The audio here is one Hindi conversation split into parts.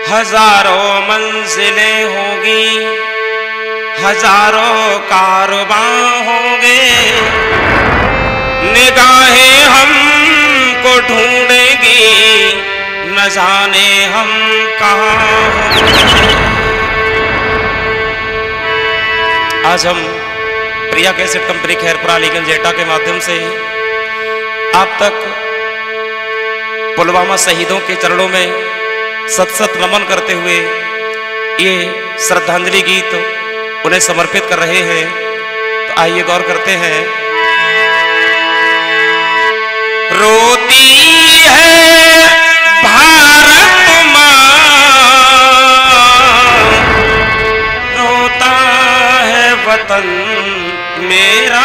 हजारों मंजिलें होगी, हजारों कारवां होंगे, निगाहें हमको ढूंढेंगी, न जाने हम कहाँ होंगे। आज हम प्रिया कैसेट कंपनी खैरपुरा अलीगंज एटा के माध्यम से आप तक पुलवामा शहीदों के चरणों में सत सत नमन करते हुए ये श्रद्धांजलि गीत उन्हें समर्पित कर रहे हैं। तो आइए गौर करते हैं। रोती है भारत माँ, रोता है वतन मेरा।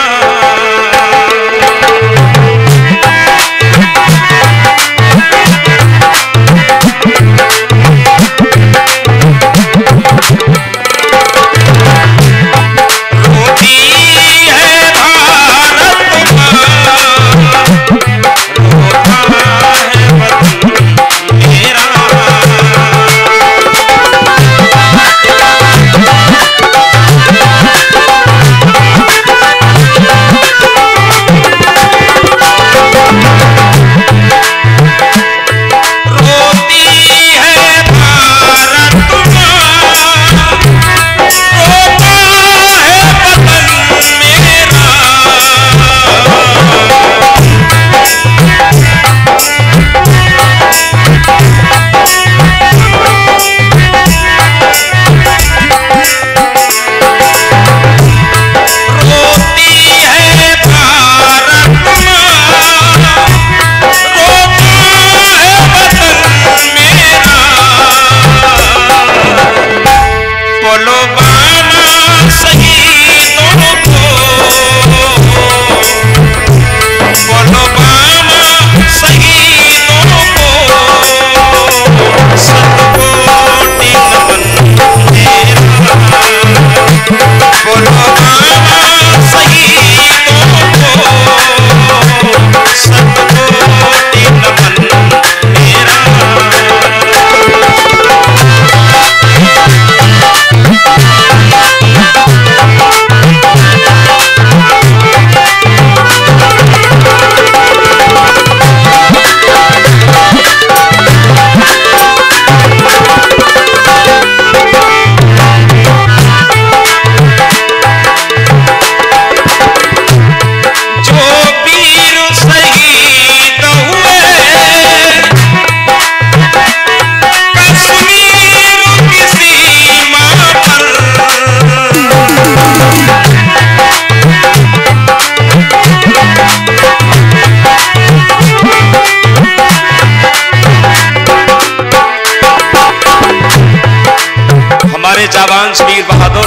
जाबान वीर बहादुर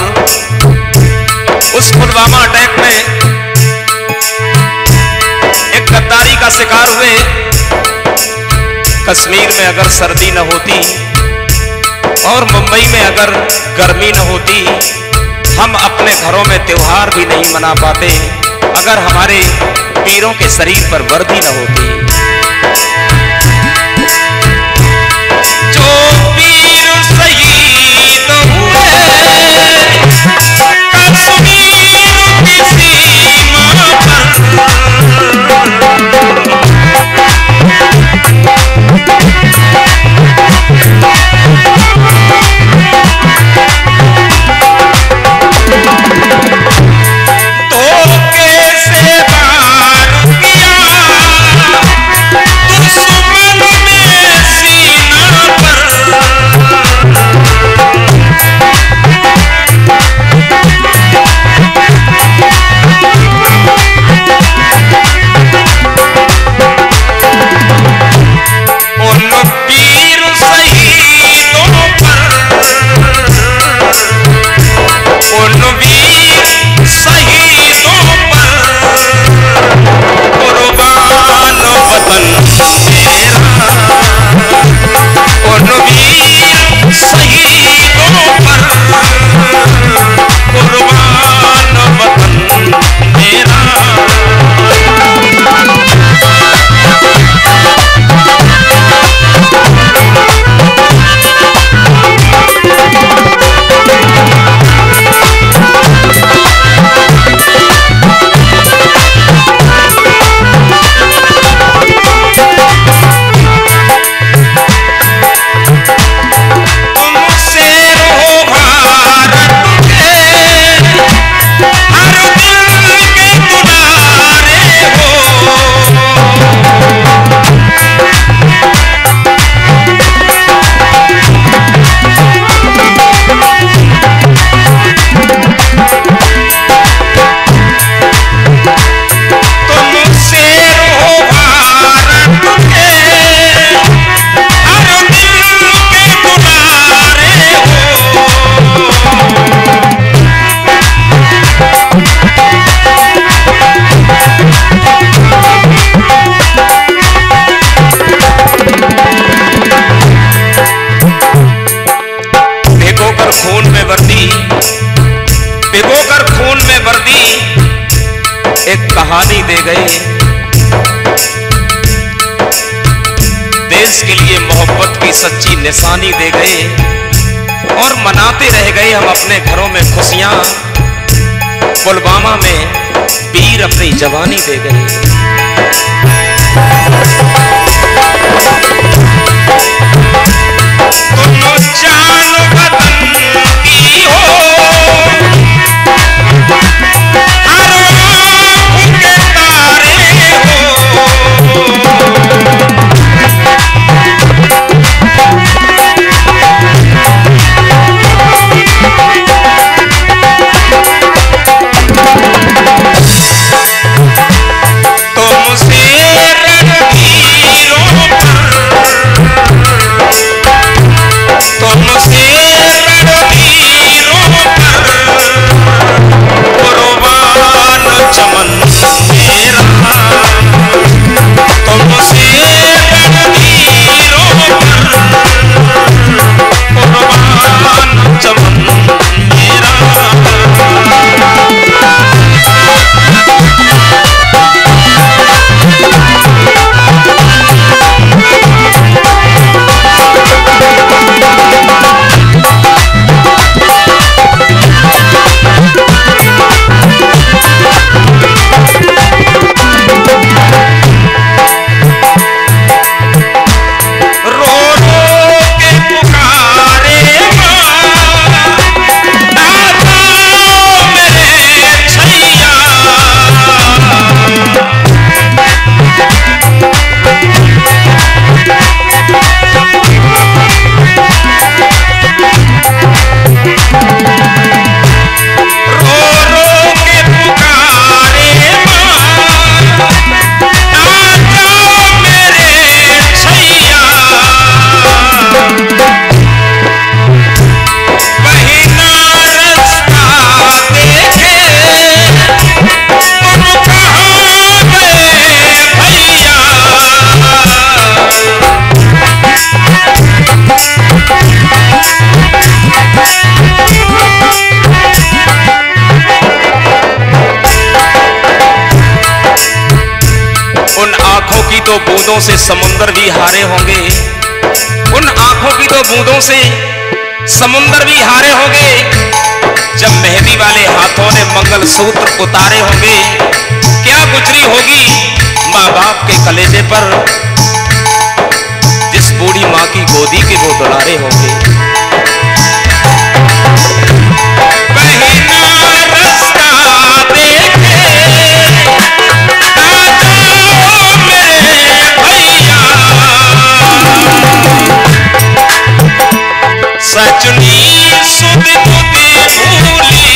उस पुलवामा अटैक में एक गद्दारी का शिकार हुए। कश्मीर में अगर सर्दी न होती और मुंबई में अगर गर्मी न होती, हम अपने घरों में त्योहार भी नहीं मना पाते अगर हमारे वीरों के शरीर पर वर्दी न होती। जो वीर शहीद हुए कश्मीर की सीमा धोखे से वार किया दे गए। देश के लिए मोहब्बत की सच्ची निशानी दे गए और मनाते रह गए हम अपने घरों में खुशियां। पुलवामा में वीर अपनी जवानी दे गए। तुम जान वतन की हो, हर आँख के तारे हो। तो बूंदों से समुंदर भी हारे होंगे, उन आंखों की तो बूंदों से समुंदर भी हारे होंगे। जब मेहंदी वाले हाथों ने मंगलसूत्र उतारे होंगे, क्या गुजरी होगी माँ बाप के कलेजे पर, जिस बूढ़ी माँ की गोदी के वो दुलारे होंगे। सजनी सुध बुद्धि भूली,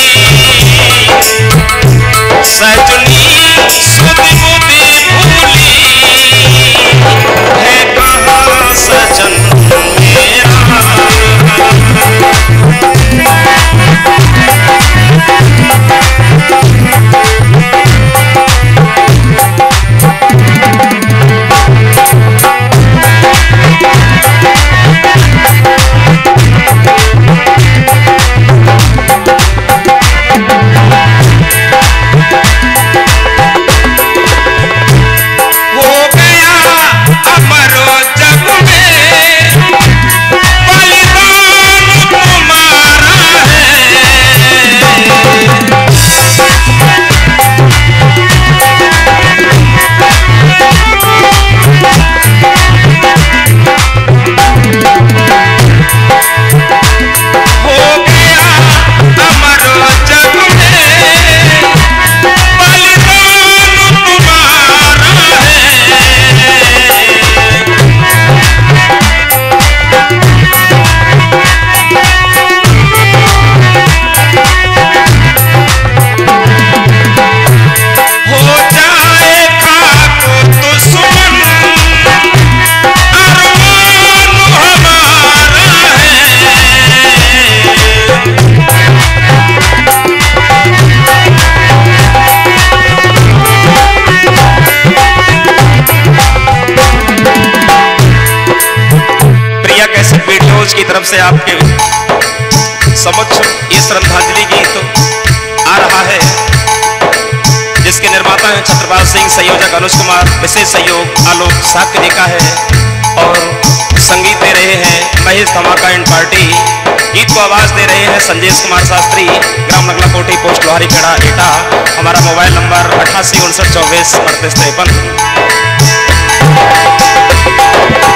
सजनी सुध बुद्धि भूली, है कहाँ सजन मेरा। की तरफ से आपके समक्ष ये श्रद्धांजलि गीत आ रहा है, जिसके निर्माता हैं हैं छत्रपाल सिंह, संयोजक अनुज कुमार, विशेष सहयोग आलोक साक्य जी का है और संगीत दे रहे हैं महेश धमाका एंड पार्टी। गीत को आवाज दे रहे हैं संजेश कुमार शास्त्री, ग्राम नगला कोटी, पोस्ट लोहारी खेड़ा, एटा। हमारा मोबाइल नंबर 88 59 24 38 53।